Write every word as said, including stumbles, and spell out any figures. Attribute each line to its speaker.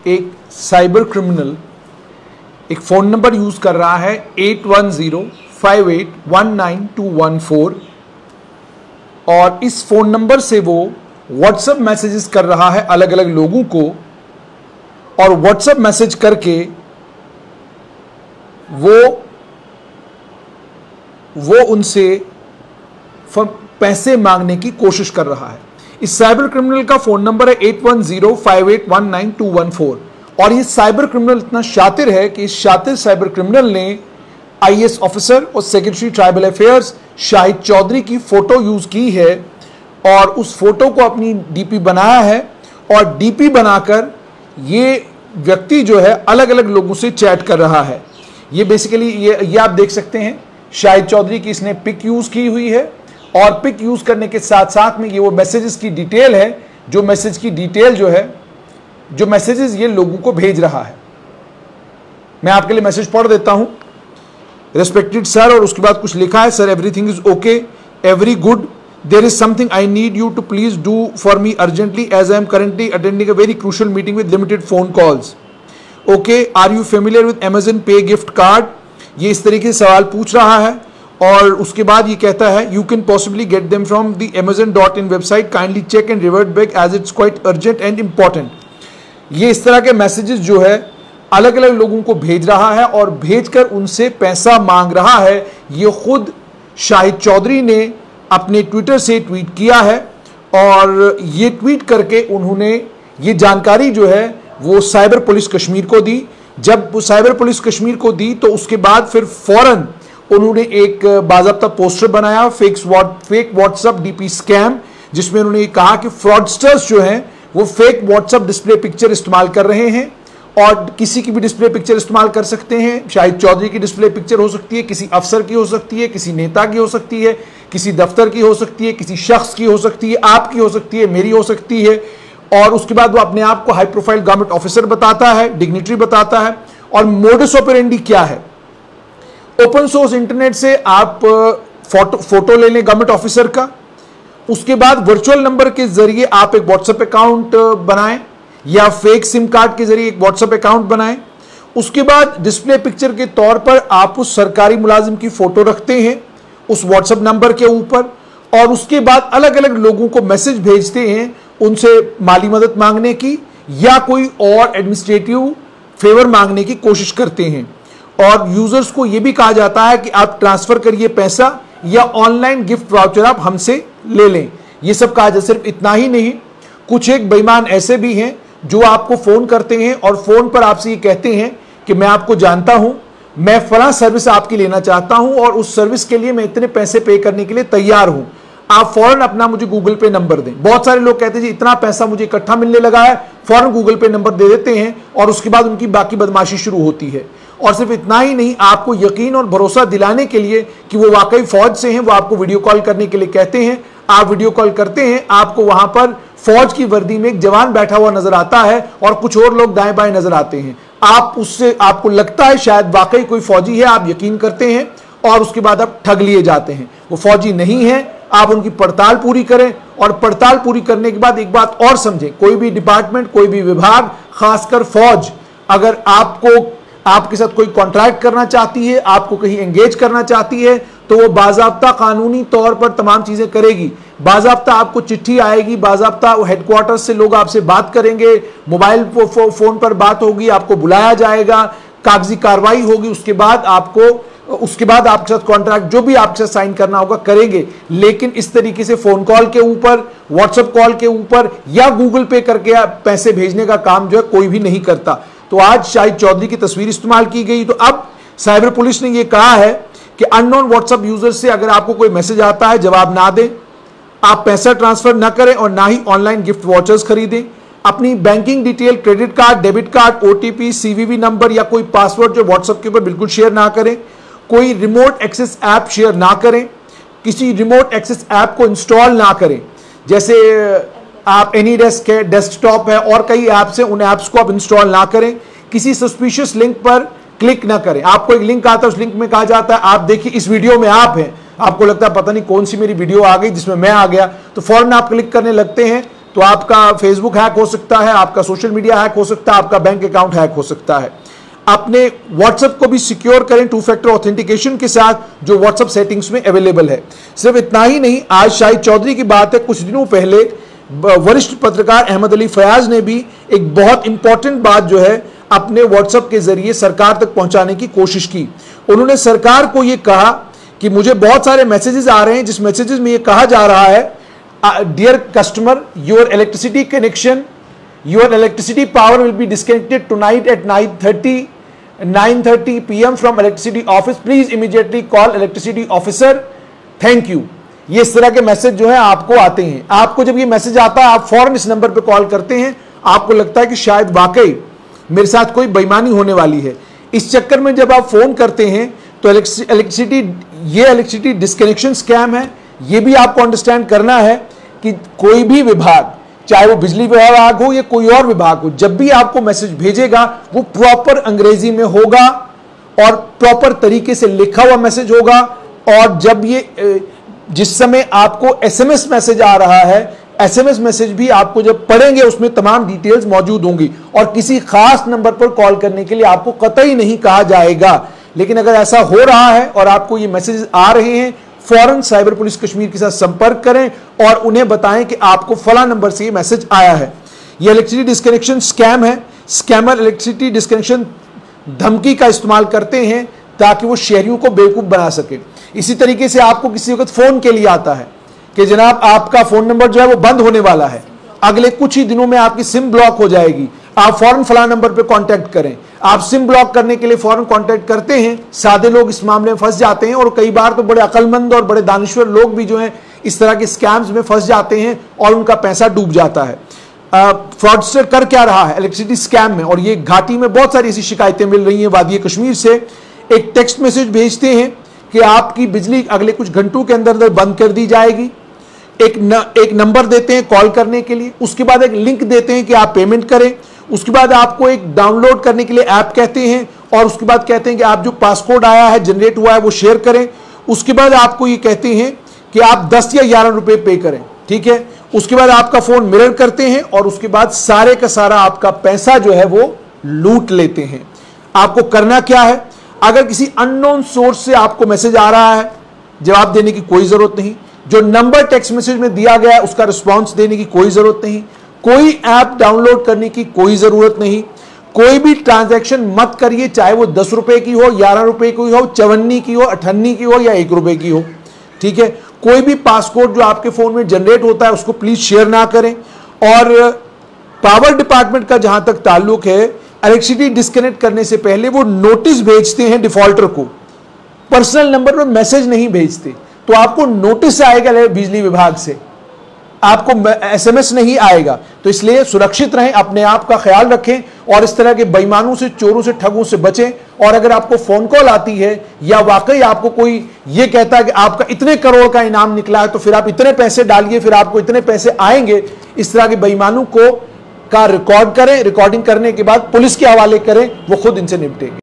Speaker 1: एक cyber criminal एक phone number use कर रहा है eight one zero five eight one nine two one four, और इस फ़ोन नंबर से वो व्हाट्सएप मैसेजेस कर रहा है अलग अलग लोगों को, और व्हाट्सएप मैसेज करके वो वो उनसे पैसे मांगने की कोशिश कर रहा है। इस साइबर क्रिमिनल का फ़ोन नंबर है eight one zero five eight one nine two one four, और ये साइबर क्रिमिनल इतना शातिर है कि इस शातिर साइबर क्रिमिनल ने आईएएस ऑफिसर और secretary tribal affairs Shahid Chaudhary की फोटो यूज़ की है, और उस फोटो को अपनी डीपी बनाया है, और डीपी बनाकर ये व्यक्ति जो है अलग अलग लोगों से चैट कर रहा है। ये बेसिकली ये ये आप देख सकते हैं शाहिद चौधरी की इसने पिक यूज़ की हुई है, और पिक यूज़ करने के साथ साथ में ये वो मैसेजेस की डिटेल है, जो मैसेज की डिटेल जो है जो मैसेजेस ये लोगों को भेज रहा है। मैं आपके लिए मैसेज पढ़ देता हूं। रेस्पेक्टेड सर, और उसके बाद कुछ लिखा है, sir everything is okay, every good, there is something I need you to please do for me urgently as I am currently attending a very crucial meeting with limited phone calls. Okay, are you familiar with Amazon pay gift card? ये इस तरीके से सवाल पूछ रहा है, और उसके बाद ये कहता है you can possibly get them from the Amazon dot in website, kindly check and revert back as it's quite urgent and important. ये इस तरह के मैसेजेस जो है अलग अलग लोगों को भेज रहा है, और भेजकर उनसे पैसा मांग रहा है। ये खुद शाहिद चौधरी ने अपने ट्विटर से ट्वीट किया है, और ये ट्वीट करके उन्होंने ये जानकारी जो है वो साइबर पुलिस कश्मीर को दी। जब वो साइबर पुलिस कश्मीर को दी तो उसके बाद फिर फौरन उन्होंने एक बाज़ाब्ता पोस्टर बनाया, fake fake WhatsApp DP scam, जिसमें उन्होंने कहा कि फ्रॉडस्टर्स जो हैं वो फेक व्हाट्सएप डिस्प्ले पिक्चर इस्तेमाल कर रहे हैं, और किसी की भी डिस्प्ले पिक्चर इस्तेमाल कर सकते हैं। शाहिद चौधरी की डिस्प्ले पिक्चर हो सकती है, किसी अफसर की हो सकती है, किसी नेता की हो सकती है, किसी दफ्तर की हो सकती है, किसी शख्स की हो सकती है, आपकी हो सकती है, मेरी हो सकती है। और उसके बाद वो अपने आप को हाई प्रोफाइल गवर्नमेंट ऑफिसर बताता है, डिग्निटरी बताता है। और मोडस ऑपरेंडी क्या है? ओपन सोर्स इंटरनेट से आप फोटो फोटो ले लें गवर्नमेंट ऑफिसर का, उसके बाद वर्चुअल नंबर के जरिए आप एक व्हाट्सएप अकाउंट बनाएं, या फेक सिम कार्ड के जरिए एक व्हाट्सएप अकाउंट बनाएं। उसके बाद डिस्प्ले पिक्चर के तौर पर आप उस सरकारी मुलाजिम की फोटो रखते हैं उस व्हाट्सएप नंबर के ऊपर, और उसके बाद अलग अलग लोगों को मैसेज भेजते हैं उनसे माली मदद मांगने की या कोई और एडमिनिस्ट्रेटिव फेवर मांगने की कोशिश करते हैं। और यूजर्स को यह भी कहा जाता है कि आप ट्रांसफर करिए पैसा, या ऑनलाइन गिफ्ट वाउचर आप हमसे ले लें। ये सब कहा जाए। सिर्फ इतना ही नहीं, कुछ एक बेईमान ऐसे भी हैं जो आपको फोन करते हैं और फोन पर आपसे ये कहते हैं कि मैं आपको जानता हूं, मैं फलां सर्विस आपकी लेना चाहता हूं, और उस सर्विस के लिए मैं इतने पैसे पे करने के लिए तैयार हूं, आप फौरन अपना मुझे गूगल पे नंबर दें। बहुत सारे लोग कहते हैं जी इतना पैसा मुझे इकट्ठा मिलने लगा है, फौरन गूगल पे नंबर दे देते हैं, और उसके बाद उनकी बाकी बदमाशी शुरू होती है। और सिर्फ इतना ही नहीं, आपको यकीन और भरोसा दिलाने के लिए कि वो वाकई फौज से हैं, वो आपको वीडियो कॉल करने के लिए कहते हैं। आप वीडियो कॉल करते हैं, आपको वहां पर फौज की वर्दी में एक जवान बैठा हुआ नजर आता है, और कुछ और लोग दाएं बाएं नजर आते हैं। आप उससे आपको लगता है शायद वाकई कोई फौजी है, आप यकीन करते हैं, और उसके बाद आप ठग लिए जाते हैं। वो फौजी नहीं है, आप उनकी पड़ताल पूरी करें, और पड़ताल पूरी करने के बाद एक बात और समझें, कोई भी डिपार्टमेंट, कोई भी विभाग, खासकर फौज, अगर आपको आपके साथ कोई कॉन्ट्रैक्ट करना चाहती है, आपको कहीं एंगेज करना चाहती है, तो वो बाज़ाब्ता कानूनी तौर पर तमाम चीजें करेगी। बाज़ाब्ता आपको चिट्ठी आएगी, बाज़ाब्ता हेडक्वार्टर से लोग आपसे बात करेंगे, मोबाइल फो, फोन पर बात होगी, आपको बुलाया जाएगा, कागजी कार्रवाई होगी, उसके बाद आपको उसके बाद आपके साथ कॉन्ट्रैक्ट जो भी आपके साथ साइन करना होगा करेंगे। लेकिन इस तरीके से फोन कॉल के ऊपर, व्हाट्सएप कॉल के ऊपर, या गूगल पे करके पैसे भेजने का काम जो है कोई भी नहीं करता। तो आज शाहिद चौधरी की तस्वीर इस्तेमाल की गई। तो अब साइबर पुलिस ने यह कहा है कि अननोन व्हाट्सएप यूजर से अगर आपको कोई मैसेज आता है, जवाब ना दें, आप पैसा ट्रांसफर ना करें, और ना ही ऑनलाइन गिफ्ट वाउचर्स खरीदें। अपनी banking detail, credit card, debit card, OTP, CVV number या कोई पासवर्ड जो व्हाट्सएप के ऊपर बिल्कुल शेयर ना करें। कोई रिमोट एक्सेस ऐप शेयर ना करें, किसी रिमोट एक्सेस ऐप को इंस्टॉल ना करें। जैसे आप एनी डेस्क है, डेस्कटॉप है, और कई ऐप्स हैं, उन ऐप्स को आप इंस्टॉल ना करें। किसी सस्पिशियस लिंक पर क्लिक ना करें। आपको एक लिंक आता है, उस लिंक में कहा जाता है आप देखिए इस वीडियो में आप हैं, आपको लगता है पता नहीं कौन सी मेरी वीडियो आ गई जिसमें मैं आ गया, तो फौरन आप क्लिक करने लगते हैं, तो आपका फेसबुक हैक हो सकता है, आपका सोशल मीडिया हैक हो सकता है, आपका बैंक अकाउंट हैक हो सकता है। अपने व्हाट्सएप को भी सिक्योर करें टू फैक्टर ऑथेंटिकेशन के साथ जो व्हाट्सएप सेटिंग्स में अवेलेबल है। सिर्फ इतना ही नहीं, आज शाहिद चौधरी की बात है, कुछ दिनों पहले वरिष्ठ पत्रकार अहमद अली फयाज ने भी एक बहुत इंपॉर्टेंट बात जो है अपने व्हाट्सएप के जरिए सरकार तक पहुंचाने की कोशिश की। उन्होंने सरकार को यह कहा कि मुझे बहुत सारे मैसेजेस आ रहे हैं जिस मैसेजेस में यह कहा जा रहा है, dear customer, your electricity connection, your electricity power will be disconnected tonight at nine thirty P M from electricity office, please immediately call electricity officer, thank you. ये इस तरह के मैसेज जो है आपको आते हैं। आपको जब ये मैसेज आता है, आप फौरन इस नंबर पे कॉल करते हैं। आपको लगता है कि शायद वाकई मेरे साथ कोई बेईमानी होने वाली है। इस चक्कर में जब आप फोन करते हैं तो इलेक्ट्रिसिटी ये इलेक्ट्रिसिटी डिस्कनेक्शन स्कैम है। ये भी आपको अंडरस्टैंड करना है कि कोई भी विभाग, चाहे वो बिजली विभाग हो या कोई और विभाग हो, जब भी आपको मैसेज भेजेगा वो प्रॉपर अंग्रेजी में होगा और प्रॉपर तरीके से लिखा हुआ मैसेज होगा। और जब ये जिस समय आपको एसएमएस मैसेज आ रहा है, एसएमएस मैसेज भी आपको जब पढ़ेंगे उसमें तमाम डिटेल्स मौजूद होंगी और किसी खास नंबर पर कॉल करने के लिए आपको कतई नहीं कहा जाएगा। लेकिन अगर ऐसा हो रहा है और आपको ये मैसेज आ रहे हैं, फौरन साइबर पुलिस कश्मीर के साथ संपर्क करें और उन्हें बताएं कि आपको फला नंबर से ये मैसेज आया है। ये इलेक्ट्रिसिटी डिस्कनेक्शन स्कैम है। स्कैमर इलेक्ट्रिसिटी डिस्कनेक्शन धमकी का इस्तेमाल करते हैं ताकि वो शहरियों को बेवकूफ बना सके। इसी तरीके से आपको किसी वक्त फोन के लिए आता है कि जनाब आपका फोन नंबर जो है वो बंद होने वाला है, अगले कुछ ही दिनों में आपकी सिम ब्लॉक हो जाएगी, आप फौरन फला नंबर पे कांटेक्ट करें। आप सिम ब्लॉक करने के लिए फौरन कांटेक्ट करते हैं। सादे लोग इस मामले में फंस जाते हैं और कई बार तो बड़े अकलमंद और बड़े दानिश्वर लोग भी जो हैं इस तरह के स्कैम्स में फंस जाते हैं और उनका पैसा डूब जाता है। फ्रॉडस्टर कर क्या रहा है इलेक्ट्रिसिटी स्कैम में, और ये घाटी में बहुत सारी ऐसी शिकायतें मिल रही हैं वादी कश्मीर से। एक टेक्स्ट मैसेज भेजते हैं कि आपकी बिजली अगले कुछ घंटों के अंदर अंदर बंद कर दी जाएगी। एक न, एक नंबर देते हैं कॉल करने के लिए, उसके बाद एक लिंक देते हैं कि आप पेमेंट करें, उसके बाद आपको एक डाउनलोड करने के लिए ऐप कहते हैं और उसके बाद कहते हैं कि आप जो पासकोड आया है, जनरेट हुआ है, वो शेयर करें। उसके बाद आपको ये कहते हैं कि आप दस या ग्यारह रुपए पे करें, ठीक है। उसके बाद आपका फोन मिरर करते हैं और उसके बाद सारे का सारा आपका पैसा जो है वो लूट लेते हैं। आपको करना क्या है, अगर किसी अननोन सोर्स से आपको मैसेज आ रहा है, जवाब देने की कोई जरूरत नहीं। जो नंबर टेक्स्ट मैसेज में दिया गया है उसका रिस्पॉन्स देने की कोई जरूरत नहीं। कोई ऐप डाउनलोड करने की कोई जरूरत नहीं। कोई भी ट्रांजैक्शन मत करिए, चाहे वो दस रुपए की हो, ग्यारह रुपए की हो, चवन्नी की हो, अठन्नी की हो या एक रुपए की हो, ठीक है। कोई भी पासकोड जो आपके फोन में जनरेट होता है उसको प्लीज शेयर ना करें। और पावर डिपार्टमेंट का जहां तक ताल्लुक है, इलेक्ट्रिसिटी डिस्कनेक्ट करने से पहले वो नोटिस भेजते हैं डिफॉल्टर को, पर्सनल नंबर पर मैसेज नहीं भेजते। तो आपको नोटिस आएगा बिजली विभाग से, आपको एसएमएस नहीं आएगा। तो इसलिए सुरक्षित रहें, अपने आप का ख्याल रखें और इस तरह के बेईमानों से, चोरों से, ठगों से बचें। और अगर आपको फोन कॉल आती है या वाकई आपको कोई ये कहता है कि आपका इतने करोड़ का इनाम निकला है तो फिर आप इतने पैसे डालिए, फिर आपको इतने पैसे आएंगे, इस तरह के बेईमानों को का रिकॉर्ड करें। रिकॉर्डिंग करने के बाद पुलिस के हवाले करें, वो खुद इनसे निपटेंगे।